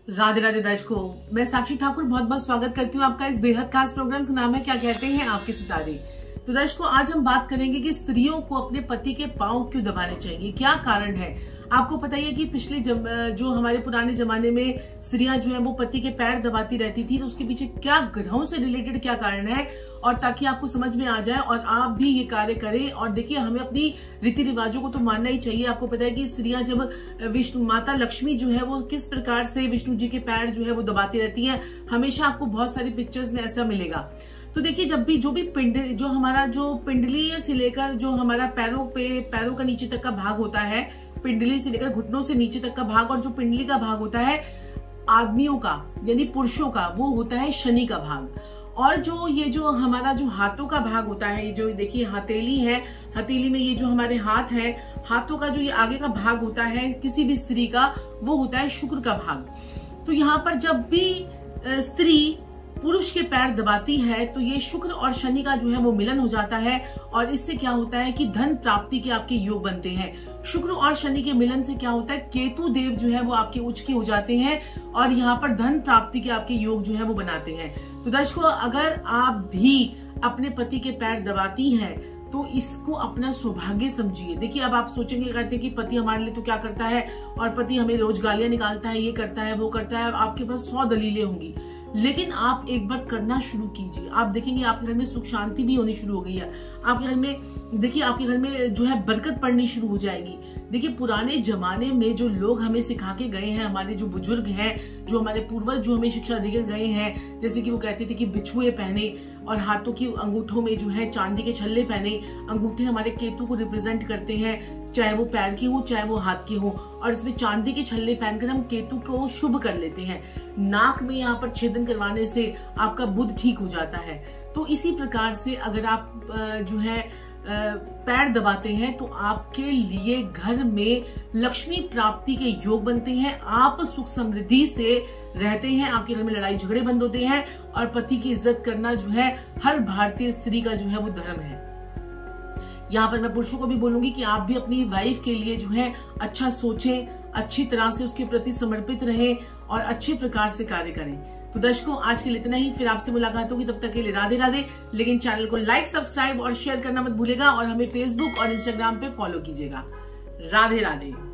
राधे राधे दर्शकों, मैं साक्षी ठाकुर बहुत बहुत स्वागत करती हूँ आपका इस बेहद खास प्रोग्राम का नाम है क्या कहते हैं आपके सितारे। तो दर्शकों, आज हम बात करेंगे कि स्त्रियों को अपने पति के पांव क्यों दबाने चाहिए, क्या कारण है। आपको पता ही है कि पिछले जो हमारे पुराने जमाने में स्त्रियां जो है वो पति के पैर दबाती रहती थी, तो उसके पीछे क्या ग्रहों से रिलेटेड क्या कारण है, और ताकि आपको समझ में आ जाए और आप भी ये कार्य करें। और देखिए, हमें अपनी रीति रिवाजों को तो मानना ही चाहिए। आपको पता है कि स्त्रियां जब विष्णु माता लक्ष्मी जो है वो किस प्रकार से विष्णु जी के पैर जो है वो दबाती रहती हैं, हमेशा आपको बहुत सारी पिक्चर्स में ऐसा मिलेगा। तो देखिए, जब भी जो भी पिंडली से लेकर जो हमारा पैरों का नीचे तक का भाग होता है, पिंडली से लेकर घुटनों से नीचे तक का भाग, और जो पिंडली का भाग होता है आदमियों का यानी पुरुषों का, वो होता है शनि का भाग। और जो हमारा जो हाथों का भाग होता है, जो देखिए हथेली है, हथेली में ये जो हमारे हाथ है, हाथों का जो ये आगे का भाग होता है किसी भी स्त्री का, वो होता है शुक्र का भाग। तो यहाँ पर जब भी स्त्री पुरुष के पैर दबाती है तो ये शुक्र और शनि का जो है वो मिलन हो जाता है, और इससे क्या होता है कि धन प्राप्ति के आपके योग बनते हैं। शुक्र और शनि के मिलन से क्या होता है, केतु देव जो है वो आपके उच्च के हो जाते हैं, और यहाँ पर धन प्राप्ति के आपके योग जो है वो बनाते हैं। तो दर्शकों, अगर आप भी अपने पति के पैर दबाती हैं तो इसको अपना सौभाग्य समझिए। देखिए, अब आप सोचेंगे, कहते हैं कि पति हमारे लिए तो क्या करता है, और पति हमें रोज गालियां निकालता है, ये करता है वो करता है, आपके पास 100 दलीलें होंगी, लेकिन आप एक बार करना शुरू कीजिए। आप देखेंगे आपके घर में सुख शांति भी होनी शुरू हो गई है। आपके घर में देखिए, आपके घर में जो है बरकत पड़नी शुरू हो जाएगी। देखिए, पुराने जमाने में जो लोग हमें सिखा के गए हैं, हमारे जो बुजुर्ग हैं, जो हमारे पूर्वज जो हमें शिक्षा दे के गए हैं, जैसे कि वो कहते थे कि बिछुए पहने और हाथों की अंगूठों में जो है चांदी के छल्ले पहने। अंगूठे हमारे केतु को रिप्रेजेंट करते हैं, चाहे वो पैर के हो चाहे वो हाथ के हो, और इसमें चांदी के छल्ले पहनकर हम केतु को शुभ कर लेते हैं। नाक में यहाँ पर छेदन करवाने से आपका बुध ठीक हो जाता है। तो इसी प्रकार से अगर आप जो है पैर दबाते हैं तो आपके लिए घर में लक्ष्मी प्राप्ति के योग बनते हैं, आप सुख समृद्धि से रहते हैं, आपके घर में लड़ाई झगड़े बंद होते हैं, और पति की इज्जत करना जो है हर भारतीय स्त्री का जो है वो धर्म है। यहाँ पर मैं पुरुषों को भी बोलूंगी कि आप भी अपनी वाइफ के लिए जो है अच्छा सोचें, अच्छी तरह से उसके प्रति समर्पित रहें और अच्छे प्रकार से कार्य करें। तो दर्शकों, आज के लिए इतना ही, फिर आपसे मुलाकात होगी, तब तक के लिए राधे राधे। लेकिन चैनल को लाइक, सब्सक्राइब और शेयर करना मत भूलिएगा, और हमें फेसबुक और इंस्टाग्राम पे फॉलो कीजिएगा। राधे राधे।